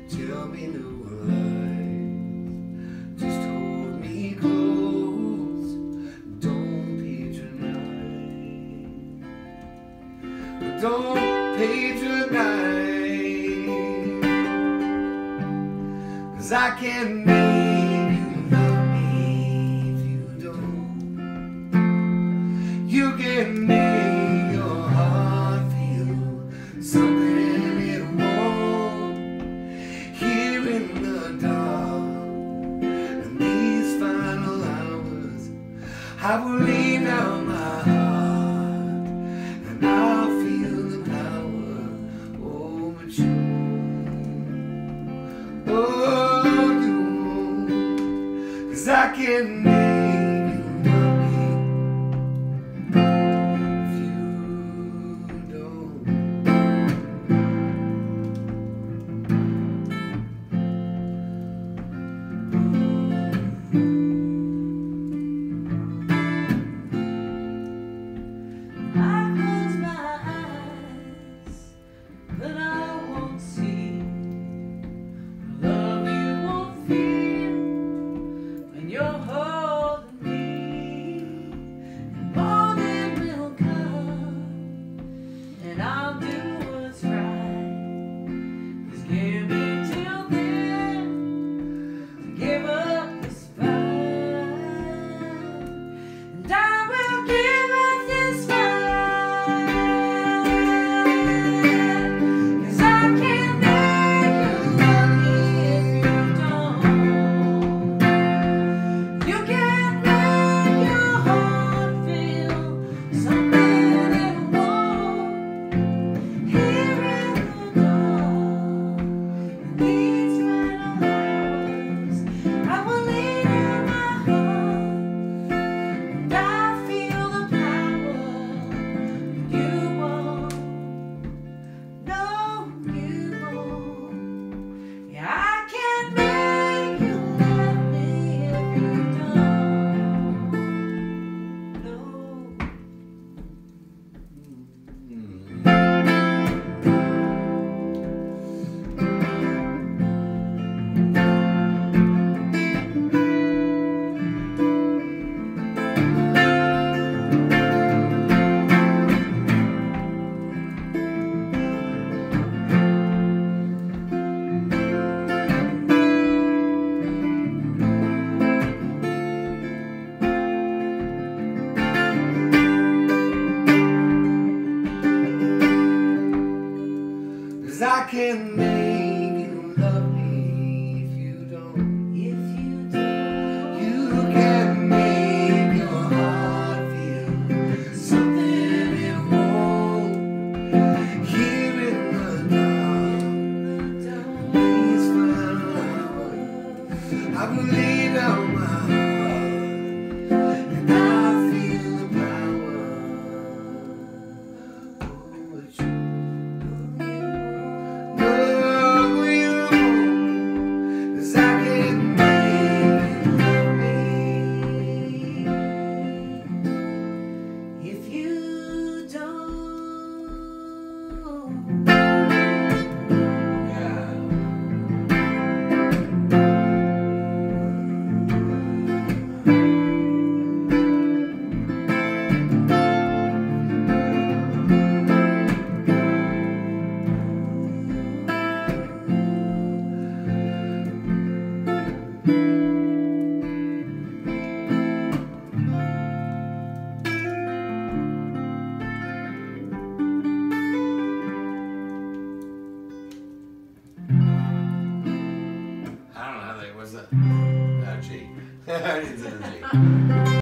tell me no lies. Just hold me close, don't patronize. Don't patronize, 'cause I can't make you love me if you don't. You can make your heart feel something it won't. Here in the dark, in these final hours, I will lay down my heart, and I'll feel the power over you. Oh, you won't, 'cause I can make you love me if you don't. I close my eyes, but I won't see the love you won't feel when you're holding me. And morning will come, and I'll do what's right. Just give me till then to give up this fight, and I will give up this fight, 'cause I can't make you love me if you don't. You can't make your heart feel something it won't. Here in the dark, in these final hours, I will lay down my heart, and I feel the power you won't. No, you won't. Yeah, I can't make you love me if you don't. No. Cause I can't make you love me if you don't. If you don't. You can't make your heart feel something it won't. Here in the dark, these final hours, I will lay down my heart, and I feel the power over you. No, you won't, 'cause I can't make you love me If you don't. yeah. I don't know how that was that. G. I didn't say the G.